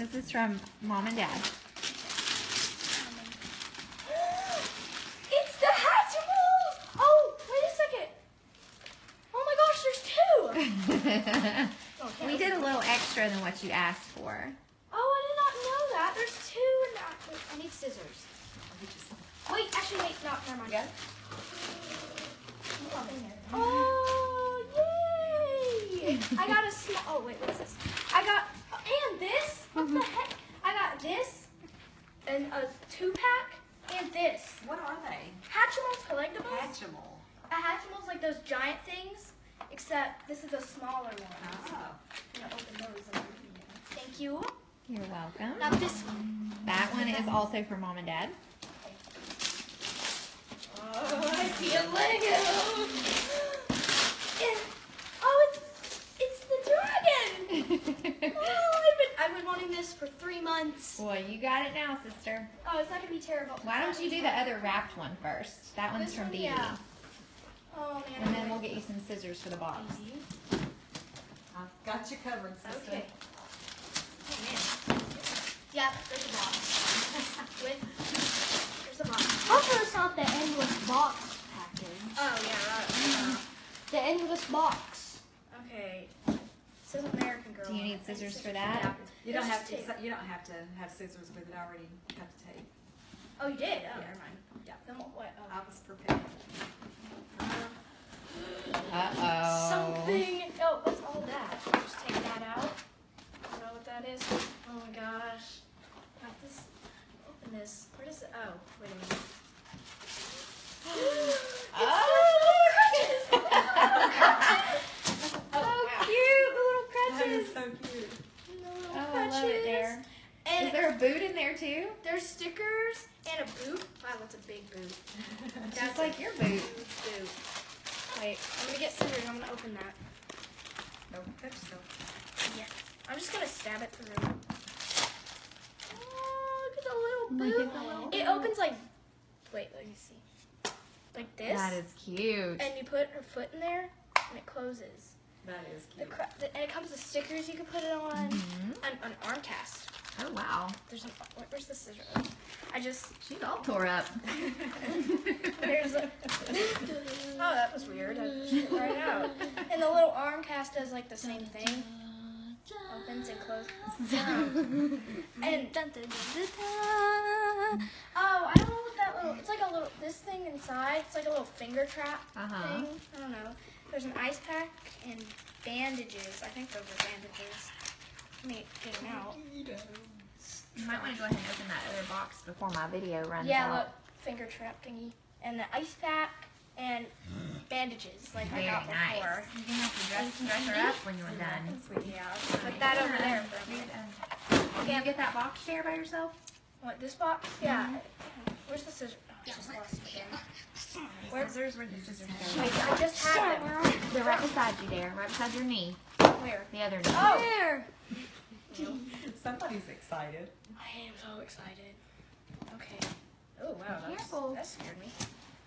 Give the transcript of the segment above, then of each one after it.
This is from Mom and Dad. It's the Hatchimals! Oh, wait a second. Oh my gosh, there's two! We did a little extra than what you asked for. Oh, I did not know that. There's two in that. Wait, I need scissors. Wait, actually, wait, no, never mind. Yeah. Oh, yay! I got a small. Oh, wait, what's this? I got. And this? What the heck? I got this, and a 2-pack, and this. What are they? Hatchimals collectibles? Hatchimal. A Hatchimals like those giant things, except this is a smaller one. Oh. I'm gonna open those. Thank you. You're welcome. Now this one. That one is also for Mom and Dad. Oh, I see a Lego. Oh, it's the dragon. Oh, I've been wanting this for 3 months. Well, you got it now, sister. Oh, it's not gonna be terrible. Why don't you do the other wrapped one first? That one's This from one, Beauty. yeah. Oh man. And then we'll get you some scissors for the box. I've got you covered, sister. Okay. Oh man. Yeah, there's a box. There's a box. Hopefully it's not the endless box package. Oh yeah. The endless box. Okay. It says American Girl. Do you need scissors for that? Yeah. You don't There's have to. tape. You don't have to have scissors with it. I already got the tape. Oh, you did? Oh, Yeah. never mind. Yeah. Then what? Oh. I was prepared. Uh-oh. Something. Oh, what's all that? Just take that out. I don't know what that is. Oh my gosh. Got this. Open this. Where does it? Oh, wait a minute. Cute, the little That crutches. is so cute. Oh, I love it, Dare. And Is there a boot in there too? there's stickers and a boot. Wow, that's a big boot. Just like your boot. Boot. Wait, I'm gonna get scissors. I'm gonna open that. Don't cut yourself. Yeah. I'm just gonna stab it through. Oh, look at the little Look boot. at the little It opens like. Wait, let me see. Like this. That is cute. And you put her foot in there, and it closes. That is The cute. and it comes with stickers you can put it on. Mhm. An arm cast. Oh, wow. There's an. Where's the scissor? I just. She's all tore up. There's a. Oh, that was weird. I just took it right out. And the little arm cast does like the same thing. Opens and closes. And oh, I don't know what that little. It's like a little. This thing inside. It's like a little finger trap Uh-huh. thing. I don't know. There's an ice pack and bandages. I think those are bandages. Let me get them out. You might want to go ahead and open that other box before my video runs Yeah, out. look, finger trap thingy, and the ice pack and bandages like Very I got nice. before. You can help you dress her up when you're done. Yeah, I'll put that over there for a minute. Can you get that box there by yourself? What, this box? Yeah. Where's the scissors? Oh, I just lost it again. Where's the scissors go? Wait, I just had them. They're right beside you there, right beside your knee. Where? The other knee. Oh! There. Somebody's excited. I am so excited. Okay. Oh, wow. Careful. That scared me.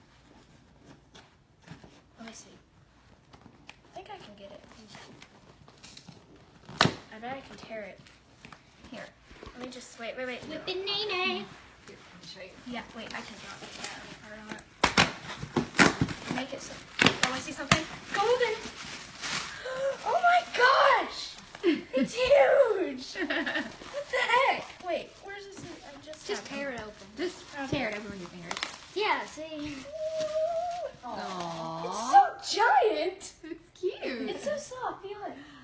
Let me see. I think I can get it. I bet I can tear it. Here. Let me just, wait. Whipping Nene. Here, let me show you. Yeah, wait, I can drop it that part on it. Make it so. Oh, I see something. Golden! Oh my gosh! It's huge! What the heck? Wait, where's this? I just Tear it open. Just tear it over with your fingers. Yeah, see. Aww. Aww. It's so giant! It's cute. It's so soft, feel it.